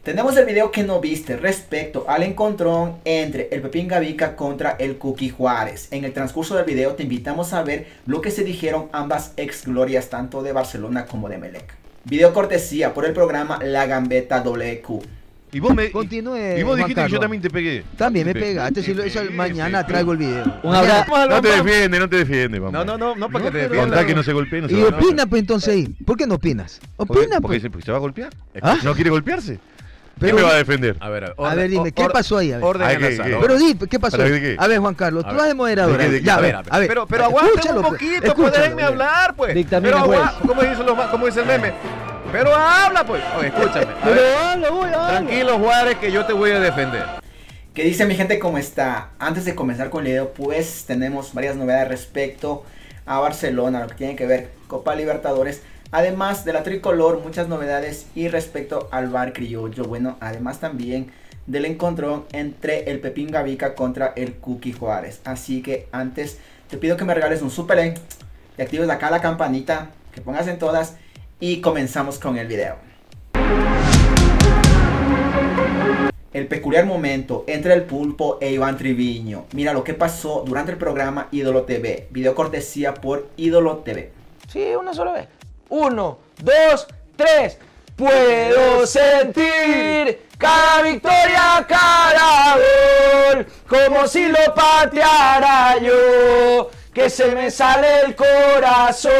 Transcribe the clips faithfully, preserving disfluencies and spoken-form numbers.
Tenemos el video que no viste respecto al encontrón entre el Pepín Gavica contra el Cookie Juárez. En el transcurso del video te invitamos a ver lo que se dijeron ambas ex glorias tanto de Barcelona como de Emelec. Video cortesía por el programa La Gambeta W Q. Y vos me Continúe, y vos Juan dijiste Carlos. que yo también te pegué. También me Te pegaste, pegué, si lo, te eso pegué, mañana te traigo el pegué. video. Un abrazo. No te defiende, no te defiende, mamá. No, no, no, no, para que te No, pero- defienda. Contá que no se golpee, no se Y golpee. opina pues entonces ahí. ¿Por qué no opinas? ¿Por qué? Opina Porque pues. se, porque se va a golpear. ¿Ah? ¿No quiere golpearse? Pero- ¿Quién me va a defender? A ver, A ver, dime, ¿qué pasó ahí? A ver. Orden Ay, en la ¿qué, sala. qué? Pero di, ¿qué pasó? ¿Para de qué? A ver, Juan Carlos, A tú ver. vas de moderador. ¿De qué, de qué? Ya, a A ver, ver, a ver. Pero, pero aguántame Escúchalo, un pues, poquito, pues escúchalo, déjenme a ver. hablar, pues. Dictamine, Pero juez. agua- ¿cómo dice, los, cómo dice el meme? Pero habla, pues. Oye, escúchame. A ver, Pero habla, voy, habla. tranquilo, Juárez, que yo te voy a defender. ¿Qué dice mi gente? ¿Cómo está? Antes de comenzar con el video, pues tenemos varias novedades respecto a Barcelona, lo que tiene que ver Copa Libertadores. Además de la tricolor, muchas novedades y respecto al bar criollo. Bueno, además también del encontrón entre el Pepín Gavica contra el Cookie Juárez. Así que antes te pido que me regales un super like, te actives acá la campanita, que pongas en todas y comenzamos con el video. El peculiar momento entre el Pulpo e Iván Triviño. Mira lo que pasó durante el programa Ídolo T V. Video cortesía por Ídolo T V. Sí, una sola vez. Uno, dos, tres. Puedo sentir cada victoria, cada gol, como si lo pateara yo, que se me sale el corazón.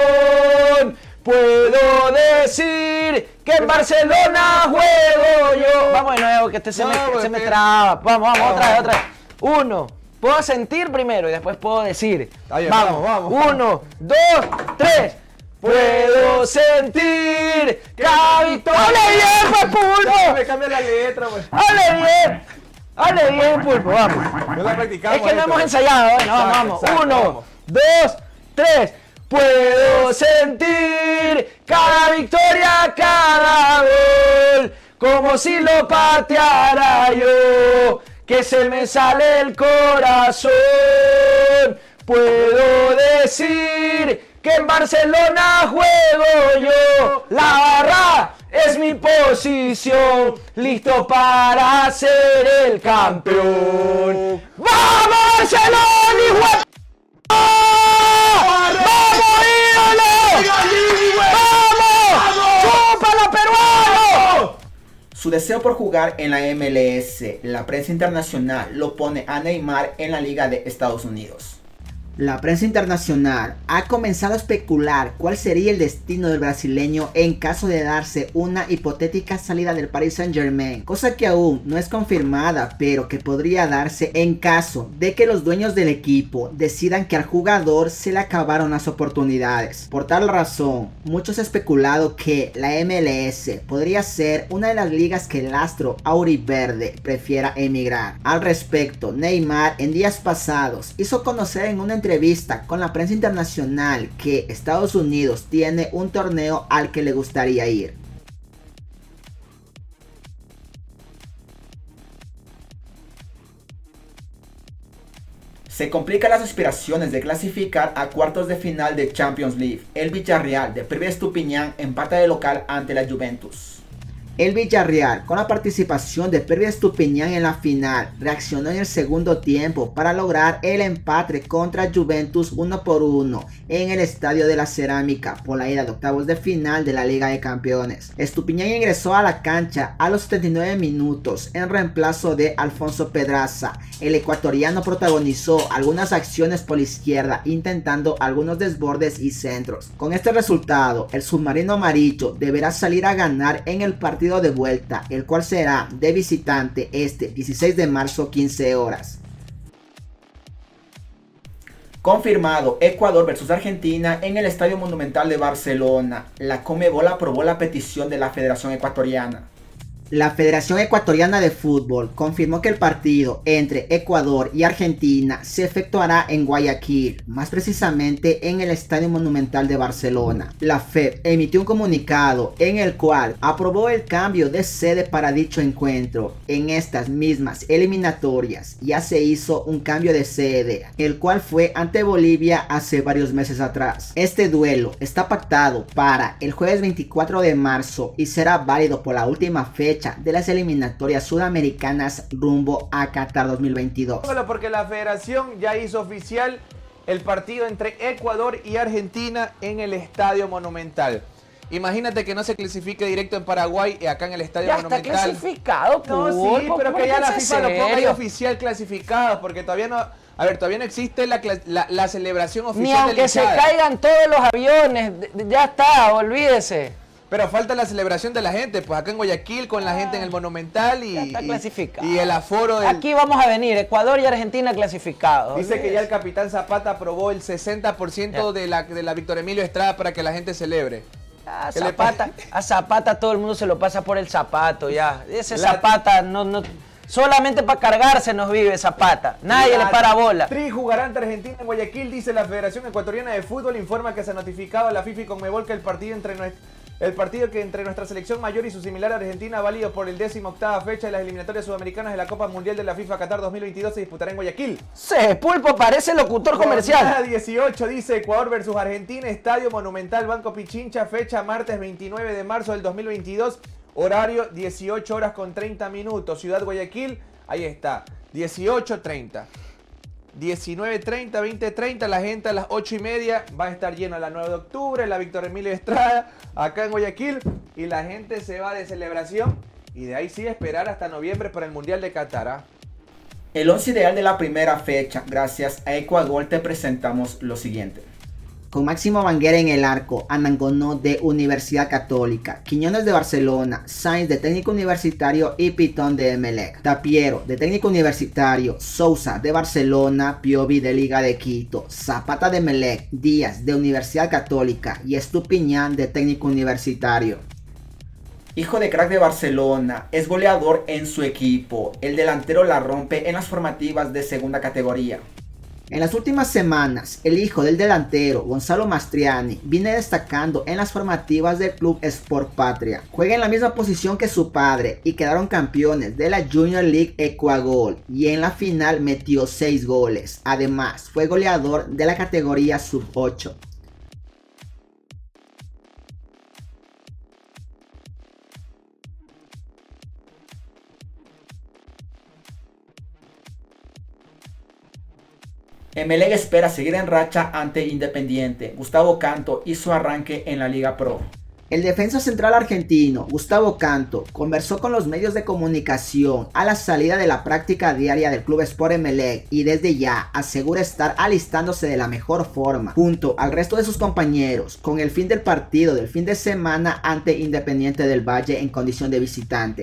Puedo decir que en Barcelona juego yo. Vamos de nuevo, que este se, No, me, pues, se me que- traba. Vamos, vamos, Vamos, otra vez, vamos. otra vez. Uno. Puedo sentir primero y después puedo decir. Está bien, vamos, vamos, vamos. Uno, dos, tres. Puedo sentir cada victoria. ¡Hable bien, pues, Pulpo! Me cambia la letra, pues. ¡Hable bien! ¡Hable bien, Pulpo! Vamos. Yo la practicamos. Es que no ahí, hemos pero- ensayado. Bueno, Exacto, vamos. exacto, Uno, vamos. dos, tres. Puedo sentir cada victoria, cada gol, como si lo pateara yo, que se me sale el corazón. Puedo decir que en Barcelona juego yo, la barra es mi posición, listo para ser el campeón. ¡Vamos, Barcelona, hijo de p***! ¡Vamos, ídolo! ¡Vamos! ¡Chúpalo, peruano! Su deseo por jugar en la M L S, la prensa internacional lo pone a Neymar en la Liga de Estados Unidos. La prensa internacional ha comenzado a especular cuál sería el destino del brasileño en caso de darse una hipotética salida del Paris Saint-Germain, cosa que aún no es confirmada, pero que podría darse en caso de que los dueños del equipo decidan que al jugador se le acabaron las oportunidades. Por tal razón, muchos han especulado que la M L S podría ser una de las ligas que el astro auriverde prefiera emigrar. Al respecto, Neymar en días pasados hizo conocer en una entrevista con la prensa internacional que Estados Unidos tiene un torneo al que le gustaría ir. Se complican las aspiraciones de clasificar a cuartos de final de Champions League. El Villarreal de Pervis Estupiñán empata de local ante la Juventus. El Villarreal, con la participación de Pervis Estupiñán en la final, reaccionó en el segundo tiempo para lograr el empate contra Juventus uno por uno en el Estadio de la Cerámica por la ida de octavos de final de la Liga de Campeones. Estupiñán ingresó a la cancha a los setenta y nueve minutos en reemplazo de Alfonso Pedraza. El ecuatoriano protagonizó algunas acciones por la izquierda, intentando algunos desbordes y centros. Con este resultado, el submarino amarillo deberá salir a ganar en el partido de vuelta, el cual será de visitante este dieciséis de marzo, quince horas. Confirmado, Ecuador versus Argentina en el Estadio Monumental de Barcelona. La Conmebol aprobó la petición de la Federación Ecuatoriana. La Federación Ecuatoriana de Fútbol confirmó que el partido entre Ecuador y Argentina se efectuará en Guayaquil, más precisamente en el Estadio Monumental de Barcelona. La F E B emitió un comunicado en el cual aprobó el cambio de sede para dicho encuentro. En estas mismas eliminatorias ya se hizo un cambio de sede, el cual fue ante Bolivia hace varios meses atrás. Este duelo está pactado para el jueves veinticuatro de marzo y será válido por la última fecha fecha de las eliminatorias sudamericanas rumbo a Qatar dos mil veintidós. Porque la federación ya hizo oficial el partido entre Ecuador y Argentina en el Estadio Monumental. Imagínate que no se clasifique directo en Paraguay y acá en el Estadio ya Monumental. Ya está clasificado, No, sí, pero que ya la FIFA lo ponga ahí oficial clasificado, porque todavía no... A ver, todavía no existe la, la, la celebración oficial. Ni aunque se caigan todos los aviones, ya está, olvídese. Pero falta la celebración de la gente, pues acá en Guayaquil con la gente en el Monumental y, ya está clasificado. y, y el aforo del... Aquí vamos a venir, Ecuador y Argentina clasificados. Dice olvídese. Que ya el capitán Zapata aprobó el sesenta por ciento de la, de la Víctor Emilio Estrada para que la gente celebre. A Zapata, a Zapata todo el mundo se lo pasa por el zapato, ya. Ese la... Zapata no... no solamente para cargarse nos vive Zapata. Nadie la le para bola. Tri jugará ante Argentina en Guayaquil, dice la Federación Ecuatoriana de Fútbol. Informa que se ha notificado a la FIFA y Conmebol que el partido entre nuestra, el partido que entre nuestra selección mayor y su similar Argentina, válido por el décimo octava fecha de las eliminatorias sudamericanas de la Copa Mundial de la FIFA Qatar dos mil veintidós, se disputará en Guayaquil. Se Pulpo parece locutor comercial. dieciocho dice Ecuador versus Argentina, Estadio Monumental Banco Pichincha, fecha martes veintinueve de marzo del dos mil veintidós. Horario dieciocho horas con treinta minutos. Ciudad Guayaquil, ahí está, dieciocho treinta. diecinueve treinta, veinte treinta, la gente a las ocho y media va a estar lleno la nueve de octubre, la Víctor Emilio Estrada, acá en Guayaquil, y la gente se va de celebración y de ahí sí esperar hasta noviembre para el Mundial de Qatar. ¿eh? El once ideal de la primera fecha, gracias a Ecuador, te presentamos lo siguiente. Con Máximo Banguera en el arco, Anangonó de Universidad Católica, Quiñones de Barcelona, Sainz de Técnico Universitario y Pitón de Emelec, Tapiero de Técnico Universitario, Sousa de Barcelona, Piovi de Liga de Quito, Zapata de Emelec, Díaz de Universidad Católica y Estupiñán de Técnico Universitario. Hijo de crack de Barcelona, es goleador en su equipo, el delantero la rompe en las formativas de segunda categoría. En las últimas semanas, el hijo del delantero, Gonzalo Mastriani, viene destacando en las formativas del Club Sport Patria. Juega en la misma posición que su padre y quedaron campeones de la Junior League Ecuagol y en la final metió seis goles. Además, fue goleador de la categoría sub ocho. Emelec espera seguir en racha ante Independiente. Gustavo Canto hizo arranque en la Liga Pro. El defensa central argentino, Gustavo Canto, conversó con los medios de comunicación a la salida de la práctica diaria del Club Sport Emelec y desde ya asegura estar alistándose de la mejor forma, junto al resto de sus compañeros, con el fin del partido del fin de semana ante Independiente del Valle en condición de visitante.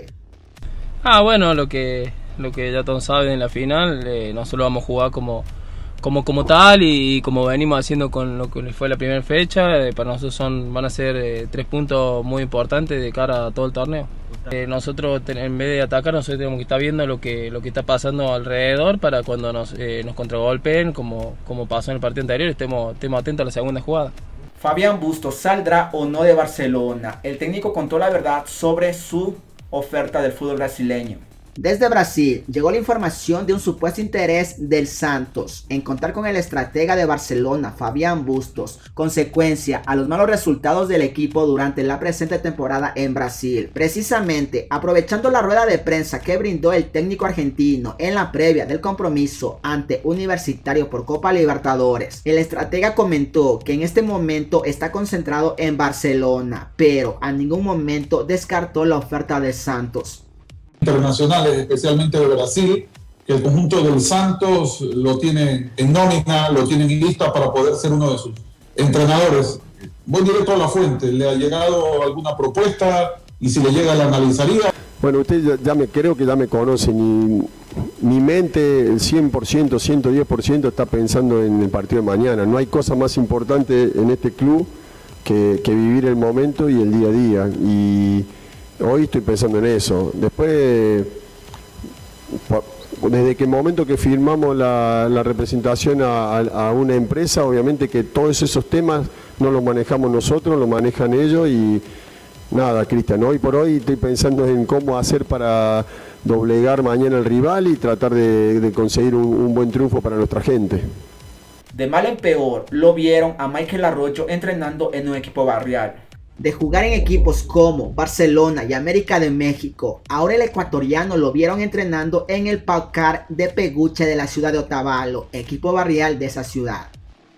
Ah, bueno, lo que, lo que ya todos saben en la final, eh, nosotros vamos a jugar como... Como, como tal y como venimos haciendo con lo que fue la primera fecha, eh, para nosotros son, van a ser eh, tres puntos muy importantes de cara a todo el torneo. Eh, nosotros en vez de atacar, nosotros tenemos que estar viendo lo que, lo que está pasando alrededor para cuando nos, eh, nos contragolpeen, como, como pasó en el partido anterior, estemos, estemos atentos a la segunda jugada. Fabián Bustos saldrá o no de Barcelona. El técnico contó la verdad sobre su oferta del fútbol brasileño. Desde Brasil llegó la información de un supuesto interés del Santos en contar con el estratega de Barcelona, Fabián Bustos, consecuencia a los malos resultados del equipo durante la presente temporada en Brasil. Precisamente, aprovechando la rueda de prensa que brindó el técnico argentino en la previa del compromiso ante Universitario por Copa Libertadores, el estratega comentó que en este momento está concentrado en Barcelona, pero a ningún momento descartó la oferta del Santos. Internacionales, especialmente de Brasil, que el conjunto del Santos lo tiene en nómina, lo tienen lista para poder ser uno de sus entrenadores. Voy directo a la fuente, ¿le ha llegado alguna propuesta? Y si le llega, la analizaría. Bueno, usted ya, ya me creo que ya me conoce, mi, mi mente el cien por ciento, ciento diez por ciento está pensando en el partido de mañana. No hay cosa más importante en este club que, que vivir el momento y el día a día. Y hoy estoy pensando en eso. Después, desde que el momento que firmamos la, la representación a, a una empresa, obviamente que todos esos temas no los manejamos nosotros, los manejan ellos y nada, Cristian, hoy por hoy estoy pensando en cómo hacer para doblegar mañana al rival y tratar de, de conseguir un, un buen triunfo para nuestra gente. De mal en peor, lo vieron a Michael Arroyo entrenando en un equipo barrial. De jugar en equipos como Barcelona y América de México, ahora el ecuatoriano lo vieron entrenando en el Paucar de Peguche de la ciudad de Otavalo, equipo barrial de esa ciudad.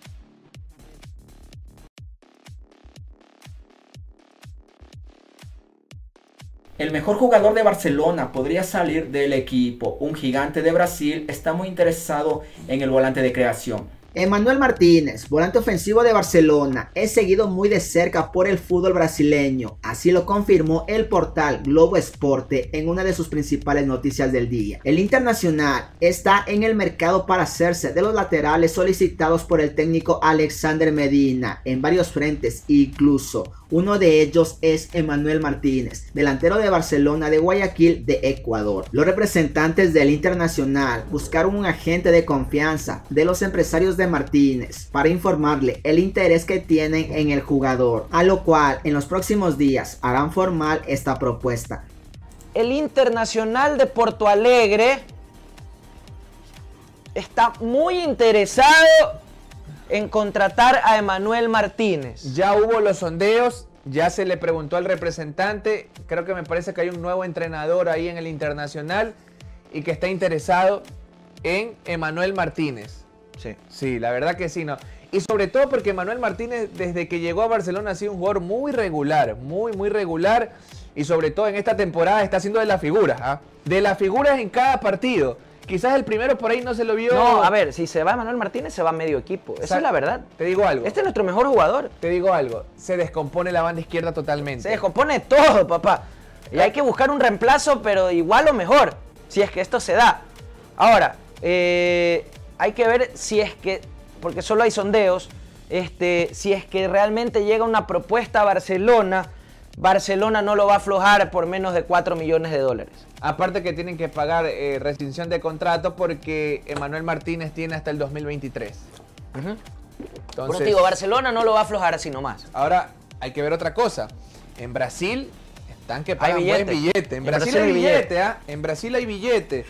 El mejor jugador de Barcelona podría salir del equipo. Un gigante de Brasil está muy interesado en el volante de creación. Emmanuel Martínez, volante ofensivo de Barcelona, es seguido muy de cerca por el fútbol brasileño, así lo confirmó el portal Globo Esporte en una de sus principales noticias del día. El internacional está en el mercado para hacerse de los laterales solicitados por el técnico Alexander Medina en varios frentes, incluso uno de ellos es Emmanuel Martínez, delantero de Barcelona de Guayaquil de Ecuador. Los representantes del internacional buscaron un agente de confianza de los empresarios de Martínez para informarle el interés que tienen en el jugador, a lo cual en los próximos días harán formal esta propuesta. El Internacional de Porto Alegre está muy interesado en contratar a Emmanuel Martínez. Ya hubo los sondeos, ya se le preguntó al representante, creo que me parece que hay un nuevo entrenador ahí en el Internacional y que está interesado en Emmanuel Martínez. Sí. Sí, la verdad que sí, ¿no? Y sobre todo porque Emmanuel Martínez desde que llegó a Barcelona ha sido un jugador muy regular, muy, muy regular. Y sobre todo en esta temporada está haciendo de las figuras, ¿ah? De las figuras en cada partido. Quizás el primero por ahí no se lo vio. No, a ver, si se va Emmanuel Martínez, se va medio equipo. Esa es la verdad. Te digo algo. Este es nuestro mejor jugador. Te digo algo. Se descompone la banda izquierda totalmente. Se descompone todo, papá. Y hay que buscar un reemplazo, pero igual o mejor, si es que esto se da. Ahora, eh, hay que ver si es que, porque solo hay sondeos, este, si es que realmente llega una propuesta a Barcelona, Barcelona no lo va a aflojar por menos de cuatro millones de dólares. Aparte que tienen que pagar eh, rescisión de contrato porque Emmanuel Martínez tiene hasta el dos mil veintitrés. Uh-huh. Entonces, Por eso digo, Barcelona no lo va a aflojar así nomás. Ahora hay que ver otra cosa. En Brasil están que pagan buen billete. En, en Brasil, Brasil hay billete, billete. ¿ah? En Brasil hay billete.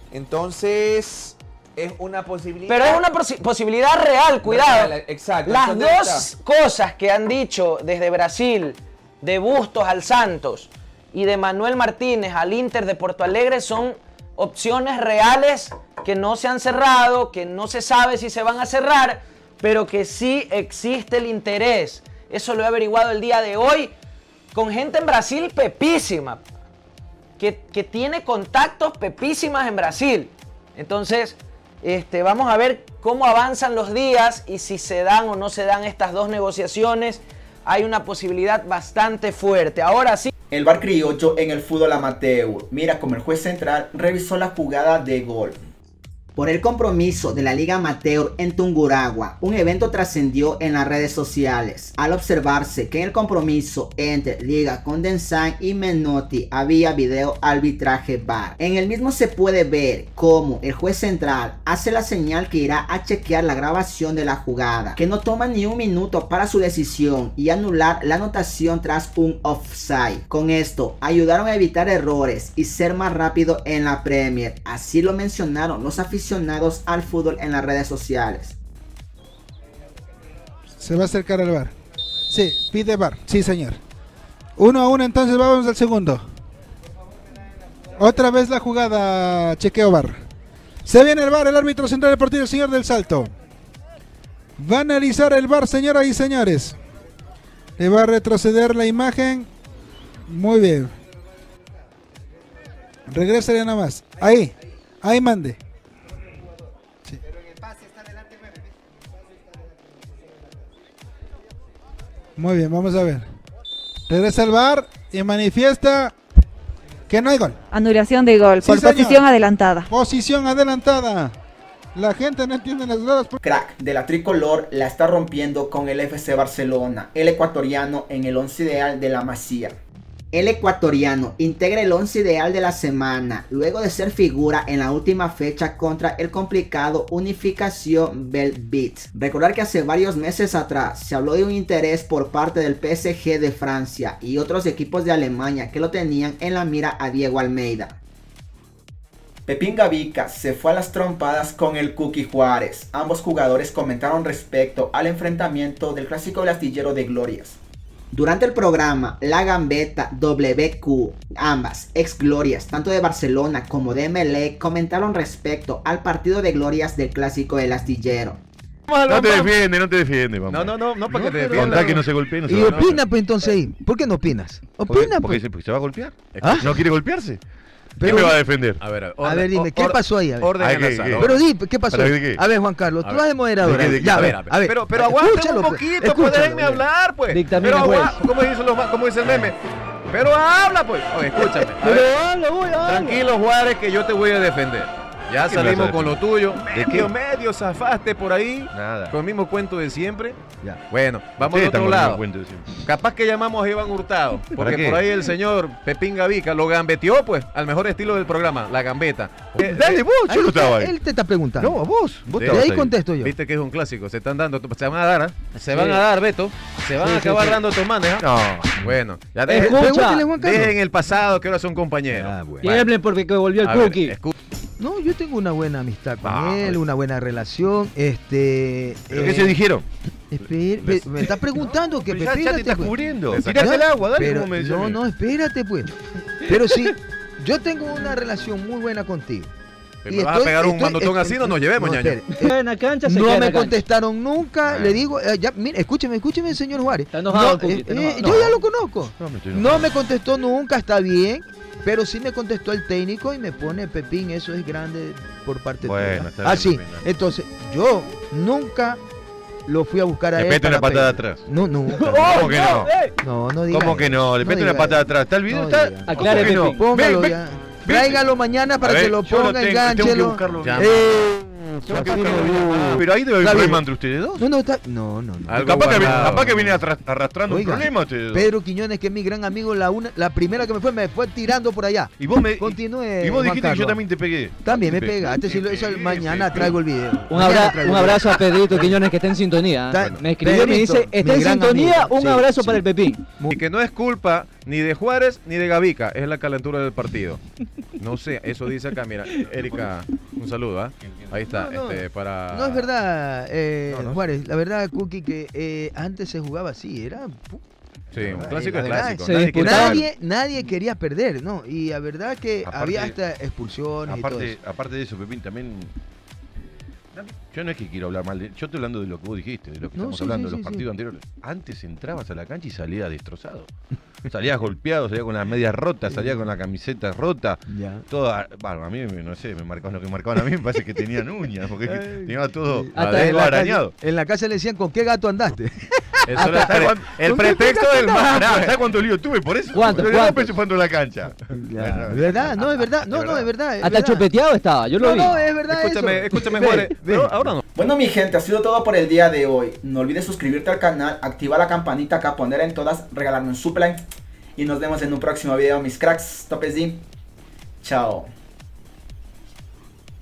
Entonces es una posibilidad. Pero es una posi posibilidad real, cuidado. Real, exacto. Las Entonces, dos está. cosas que han dicho desde Brasil, de Bustos al Santos y de Manuel Martínez al Inter de Porto Alegre, son opciones reales que no se han cerrado, que no se sabe si se van a cerrar, pero que sí existe el interés. Eso lo he averiguado el día de hoy con gente en Brasil pepísima, que, que tiene contactos pepísimas en Brasil. Entonces, este, vamos a ver cómo avanzan los días y si se dan o no se dan estas dos negociaciones. Hay una posibilidad bastante fuerte. Ahora sí. El bar criollo en el fútbol amateur. Mira como el juez central revisó la jugada de gol. Por el compromiso de la Liga Amateur en Tungurahua, un evento trascendió en las redes sociales, al observarse que en el compromiso entre Liga Condensán y Menotti había video arbitraje V A R. En el mismo se puede ver cómo el juez central hace la señal que irá a chequear la grabación de la jugada, que no toma ni un minuto para su decisión y anular la anotación tras un offside. Con esto ayudaron a evitar errores y ser más rápido en la Premier, así lo mencionaron los aficionados al fútbol en las redes sociales. Se va a acercar al V A R. Sí, pide V A R. Sí, señor. Uno a uno, entonces vamos al segundo. Otra vez la jugada, chequeo V A R. Se viene el V A R, el árbitro central deportivo, el señor del Salto. Va a analizar el V A R, señoras y señores. Le va a retroceder la imagen. Muy bien. Regresa ya nada más. Ahí, ahí mande. Muy bien, vamos a ver. Regresa el V A R y manifiesta que no hay gol. Anulación de gol, Sí, por señor. posición adelantada. Posición adelantada. La gente no entiende las horas. Crack de la tricolor la está rompiendo con el F C Barcelona, el ecuatoriano en el once ideal de la Masía. El ecuatoriano integra el once ideal de la semana, luego de ser figura en la última fecha contra el complicado Unificación Belvit. Recordar que hace varios meses atrás se habló de un interés por parte del P S G de Francia y otros equipos de Alemania que lo tenían en la mira a Diego Almeida. Pepín Gavica se fue a las trompadas con el Cookie Juárez. Ambos jugadores comentaron respecto al enfrentamiento del clásico del astillero de Glorias. Durante el programa, La Gambetta, W Q, ambas ex glorias, tanto de Barcelona como de Emelec, comentaron respecto al partido de glorias del clásico del Astillero. No te defiende, no te defiende, mamá. No, no, no, no, para No, que te pero- defienda. Contá que no se golpee, no se Y golpea. opina, pues entonces ahí. ¿Por qué no opinas? Porque, Opina, porque pues. se, porque se va a golpear. ¿Ah? ¿No quiere golpearse? Pero- ¿Quién me va a defender? A ver, a ver, A orden- ver, dime, ¿qué or- pasó ahí? A ver. Orden Ay, en la ¿qué, sala, qué? orden. Pero di, ¿qué pasó ¿Para ahí? de qué? A ver, Juan Carlos, A tú ver. vas de moderador. ¿De qué, de ahí. qué? Ya, A a ver, ver, a ver. a ver. Pero, pero aguántenme Escúchalo, un pues. poquito, pues Escúchalo, déjenme pues. hablar, pues. Dictamina, Pero juez. aguanta, ¿cómo dice, los, cómo dice el meme? Pero habla, pues. Oye, escúchame. A Pero ver, habla, voy, habla. tranquilo, Juárez, que yo te voy a defender. Ya ¿Qué me salimos vas a con lo tuyo. ¿De Medio, qué? medio, zafaste por ahí. Nada. Con el mismo cuento de siempre. Ya. Bueno, vamos Ustedes al están otro con el lado. mismo cuento de siempre. Capaz que llamamos a Iván Hurtado, porque qué? por ahí el señor Pepín Gavica lo gambeteó, pues, al mejor estilo del programa, la gambeta. Eh, Dale eh, vos, yo Ahí no estaba está, ahí. Él te está preguntando. No, a vos. Vos De De estabas ahí ahí. contesto yo. Viste que es un clásico, se están dando, se van a dar, ¿ah? Se van a dar, Beto, se van Sí, a sí, acabar sí. dando tus manes, ¿ah? No. Bueno, ya Eh, dejen, Escucha. Pregúntale, Juan Carlos. dejen el pasado, que ahora son compañeros. Ah, bueno. Y hablen porque que volvió el A ver, cookie. escu- No, yo tengo una buena amistad con Ah, él, pues. una buena relación. Este. ¿Pero eh, qué se dijeron? espe- me, me está preguntando que Pero ya, ya te espérate, estás pues. cubriendo. Le Tirate sacaste- el agua, dale Pero- como me decía a No, mí. no, espérate, pues. Pero sí, yo tengo una relación muy buena contigo. ¿Me Y vas a estoy- pegar un estoy- mandotón estoy- así? No nos llevemos, ñaño. espere, eh, En la cancha se no queda en me la cancha. contestaron nunca. Ah. Le digo, eh, ya, mire, escúcheme, escúcheme, señor Juárez. Está enojado, No, Cookie, eh, está eh, enojado. yo ya lo conozco. No, me estoy No enojando. me contestó nunca, está bien. Pero sí me contestó el técnico y me pone Pepín, eso es grande por parte Bueno, tuya. está bien, Ah, sí. Pepín, no. Entonces, yo nunca lo fui a buscar a Le él. mete una para patada pedir. atrás. No, nunca. ¿Cómo que no? No, no diga ¿Cómo que eso. no? Le mete diga una patada eso. atrás. ¿Está el video? No ¿Está? diga. Aclare, ¿Cómo que no? Pepín. Póngalo Ven, ya. ven. Tráigalo mañana para A ver, que lo yo lo ponga, tengo, tengo que engánchelo. buscarlo. Ya. Eh, Tengo que así no, buscarlo. no. Ah, pero ahí debe haber Está un bien. problema entre ustedes dos. No, no, está. No, no, no. Algo Capaz que, viene- guardado. capaz que viene atras- arrastrando Oiga, un problema ustedes dos. Pedro Quiñones, que es mi gran amigo, la una, la primera que me fue, me fue tirando por allá. Y vos me. Continúe. Y vos Juan dijiste que yo Carlos. también te pegué. También me Te- pegaste. Si lo, eso Sí, mañana sí, traigo el video. Un, Mañana abra- traigo un el video. abrazo a Pedrito Quiñones que está en sintonía. ¿eh? Está- Me escribió y me Pedrito, dice, está mi en gran sintonía, amigo. un Sí, abrazo sí. para el Pepín. Y que no es culpa ni de Juárez ni de Gavica, es la calentura del partido. No sé, eso dice acá, mira, Erika, un saludo, ¿ah? Ahí está, No, no. este, para... No es verdad, eh, No, no. Juárez. La verdad, Cookie, que eh, antes se jugaba así. Era. pu- Sí, un la clásico es verdad, clásico. se nadie quiere perder. Nadie, nadie quería perder, ¿no? Y la verdad que Aparte- había hasta expulsiones y todo Aparte, eso. aparte de eso, Pepín, también. Yo no es que quiero hablar mal de. Yo estoy hablando de lo que vos dijiste, de lo que No, estamos sí, hablando, sí, de los sí, partidos anteriores. Antes entrabas a la cancha y salías destrozado. Salías golpeado, salías con las medias rotas, salías con la camiseta rota. Ya. Todo, bueno, a mí, no sé, me marcaban lo que marcaban a mí, me parece que tenían uñas, porque tenía todo, Hasta todo en, la arañado. calle, en la casa le decían, ¿con qué gato andaste? Eso era el, pre- cuando- el ¿con qué pretexto te del casas? más. Pará, ¿sabes cuánto lío tuve por eso? ¿Cuánto, Yo no cuánto? me chupando la cancha. Ya, Bueno, ¿es verdad? No, es verdad. No, ¿Es no, verdad? es verdad. es Hasta verdad. chupeteado estaba, yo lo No, vi. no, es verdad. Escúchame, eso. escúchame, Ve, Juárez. ve. Pero ahora no. Bueno, mi gente, ha sido todo por el día de hoy. No olvides suscribirte al canal, activa la campanita acá, poner en todas, regalarme un super like. Y nos vemos en un próximo video, mis cracks. Topes D. Chao.